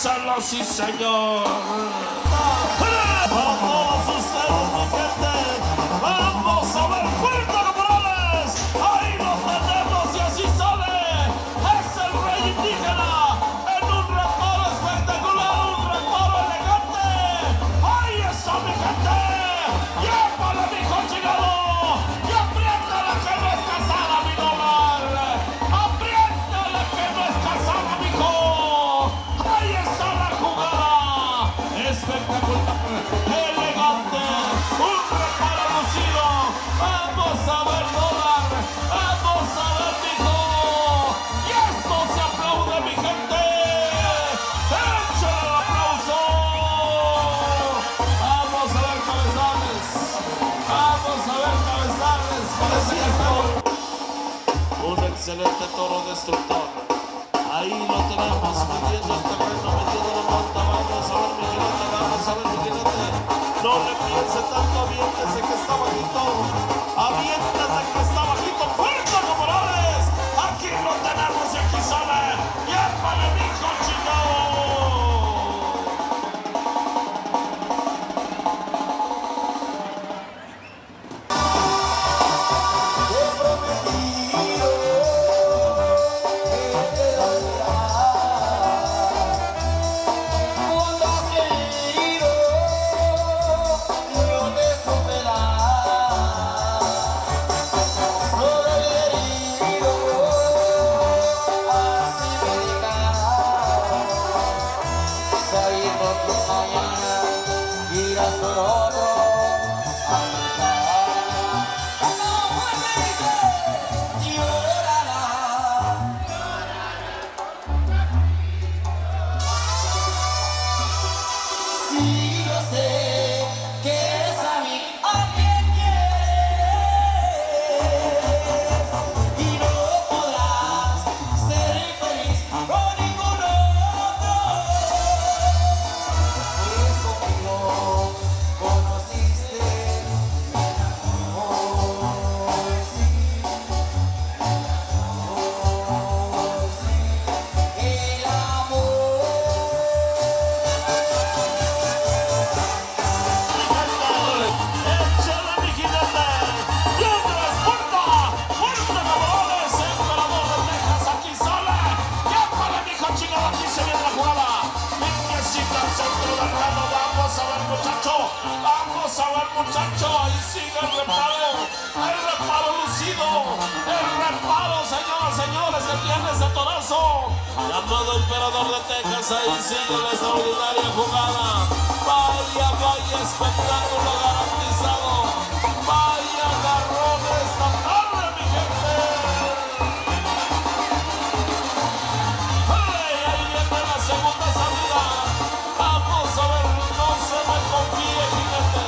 Gózalo, sí, señor. Para todos ustedes, mi gente, vamos a ver fuerte, caporales. Ahí lo tenemos y así sale. Es el rey indígena en un reparo espectacular, un reparo elegante. Ahí está, mi gente. Llévale, mijo chingado. Y apriétale que no es casada, mi normal. Apriétale que no es casada, mijo. Ahí está la jugada. Espectacular, elegante, un reparo lucido. Vamos a ver, dólar. Vamos a ver, mijo. Y esto se aplaude, mi gente. Échale el aplauso. Vamos a ver, cabezales. Vamos a ver, cabezales. Parece que está un excelente toro destructor. Ahí lo tenemos, midiendo el terreno, metiendo la monta. Vamos a ver, mi jinete, vamos a ver, mi jinete. No le piense tanto, aviéntese que está bajito. Aviéntese que está bajito. ¡Fuerte, caporales! Aquí lo tenemos y aquí sale. ¡Llévale, mijo chingado! Muchacho, ahí sigue el reparo lucido, el reparo, señoras y señores, que tiene ese torazo, llamado Emperador de Texas. Ahí sigue la extraordinaria jugada. Vaya, vaya espectáculo garantizado, vaya agarrón esta tarde, mi gente. ¡Hey! Ahí viene la segunda salida. Vamos a ver, no se me confíe, jinete.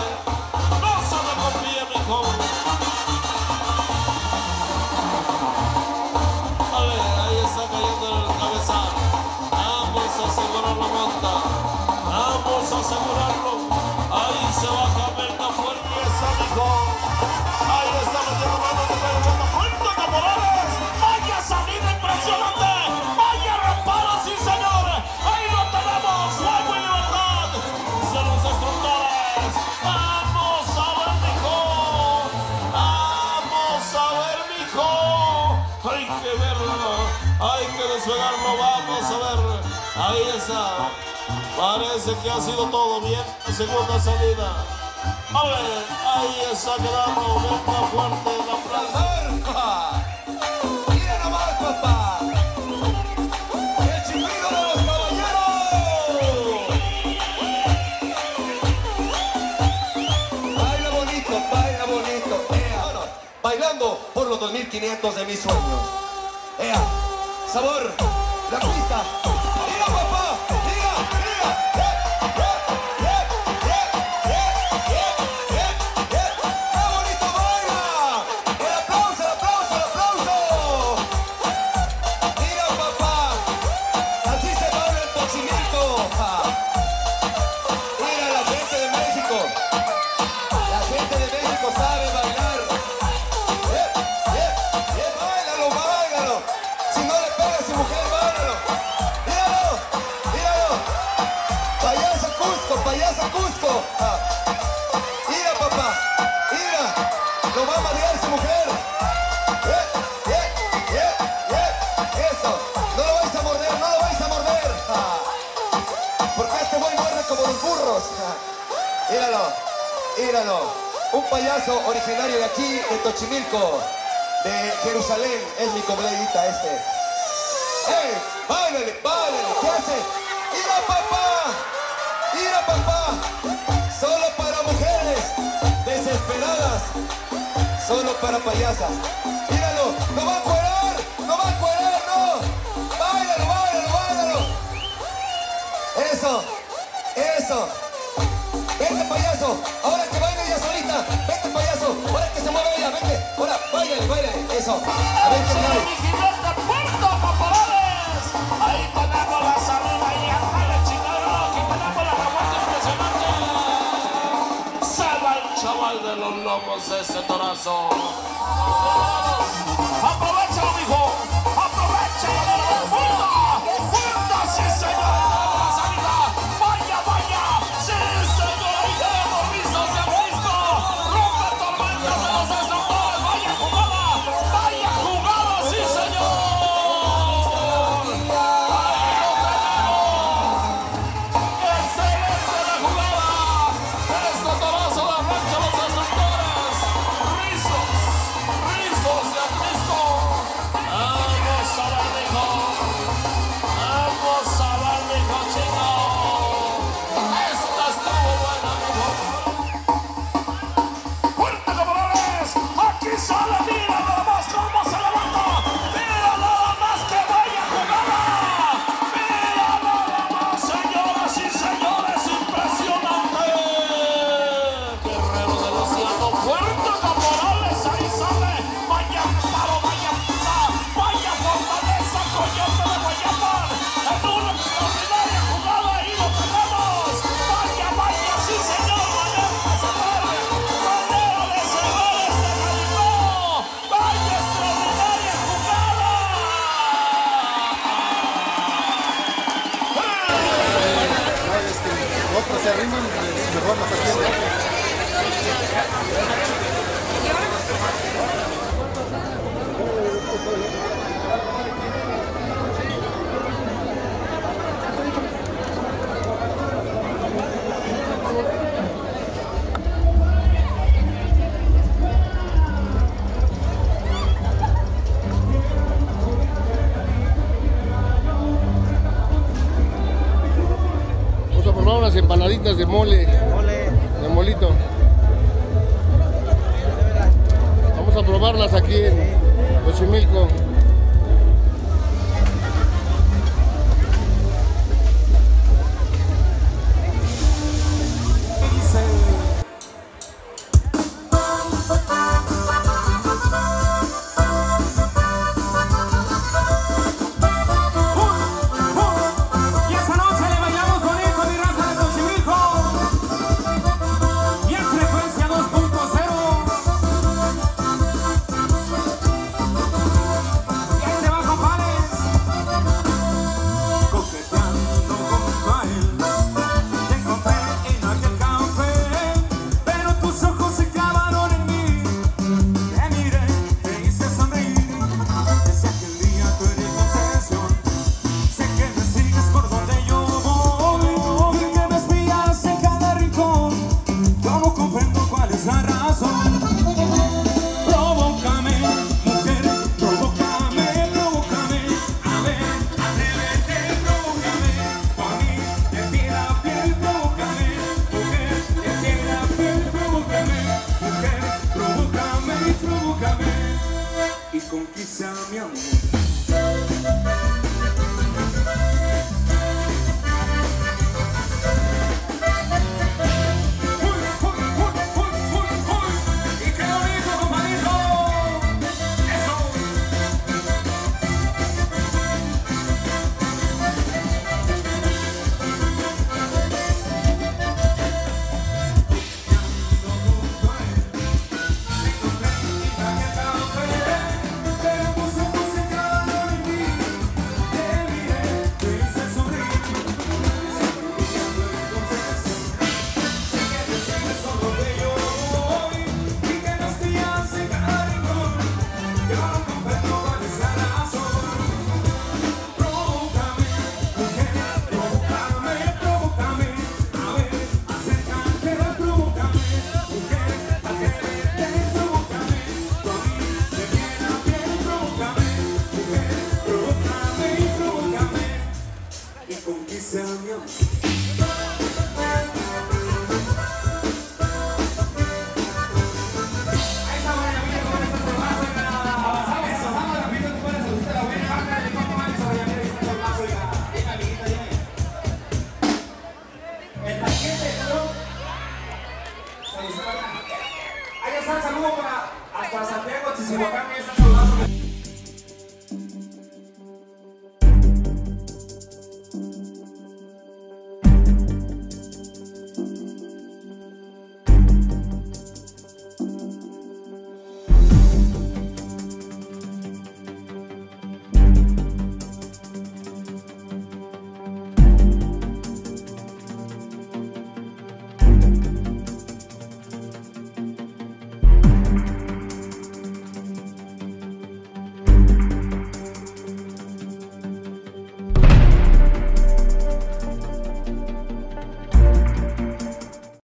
Ahí está cayendo el cabezal. Vamos a asegurar la monta. Vamos a asegurarlo. Ahí se baja, venga fuerte esa, mijo. Ahí está metiendo mano de pelota. ¡Fuerte, caporales! ¡Vaya salida impresionante! ¡Vaya reparo, sí, señor! ¡Ahí lo tenemos! ¡Fuego y libertad! ¡Se los destructores! ¡Vamos a ver, mijo! ¡Vamos a ver, mijo! Hay que verlo, hay que despegarlo, vamos a ver. Ahí está. Parece que ha sido todo bien. Segunda salida. A ver, ahí está quedando. Venga fuerte la plaza. Mira nomás, papá. El chiflido de los caballeros. Baila bonito. Bailando por los 2500 de mis sueños. ¡Ea! ¡Sabor! ¡La pista! ¡Mira, papá! ¡Mira! ¡Qué bonito baila! ¡El aplauso! ¡Mira, papá! Así se baila el toximiento. Mira, la gente de México. La gente de México sabe bailar. Báilalo. Si no le pegas a su mujer, báilalo. Míralo. míralo. Un payaso originario de aquí, de Xochimilco, de Jerusalén. Es mi cobledita este. ¡Ey! ¡Báilale, báilale! ¿Qué hace? ¡Mira, papá! ¡Mira, papá! Solo para mujeres desesperadas. Solo para payasas. ¡Míralo! ¡No va a cuerar! ¡No va a cuerar, no! ¡Báilalo, báilalo, báilalo! ¡Eso! ¡Eso! ¡Vente, payaso! ¡Ahora que baile ella solita! ¡Vente, payaso! ¡Ahora que se mueve ella! ¡Vente! ¡Ahora, báilale, báilale! ¡Eso! ¡A ver qué tal! Puerto Caporales. Ahí tenemos la salida y acá chingado. Aquí tenemos la revuelta impresionante. Se va el chaval de los lomos de ese torazo. Aprovecha, mijo. Aprovecha la puerta. Puerta, sí, señor. La salida. Vaya, vaya. Sí, señor. Ahí tenemos rizos de Cristo. Rompe tormentas de los destructores. Vaya jugada. Vaya jugada, sí, señor. Excelente la jugada. Este torazo de arranca los destructores. Rizos de Cristo. Vamos a ver, mijo. Vamos a ver, mijo, chico. Esta estuvo buena, mijo. Puerto Caporales. Aquí sale, mira nada más cómo se levanta. Mira nada más que vaya jugada. Mira nada más, señoras y señores, impresionante. Guerrero del Océano, Puerto Caporales, ahí sale. Vaya palo, vaya pisa, vaya fortaleza, coyote de Guayapán. En una extraordinaria jugada, ahí lo tenemos. Vaya, vaya, sí, señor, manera de cerrar este Jalipó. Vaya extraordinaria jugada. Otros se arriman, mejor la paciencia. Vamos a probar unas empanaditas de mole. De molito. Vamos a probarlas aquí en Xochimilco. Y esta noche le bailamos bonito a mi raza de Xochimilco. Y en frecuencia 2.0. Y ahí te va, compadres. Coqueteando junto a él, te encontré en aquel café, pero tus ojos se clavaron en mí. Te miré, te hice sonreír. Desde aquel día tú eres mi obsesión. Sé que me sigues por donde yo voy y que me espías en cada rincón. Yo no comprendo cuál es la razón. Provócame, mujer, provócame, provócame. A ver, atrévete, provócame. Pa' mí, de piel a piel, provócame. Mujer, de piel a piel, provócame. Mujer, provócame, provócame. Y conquista mi amor.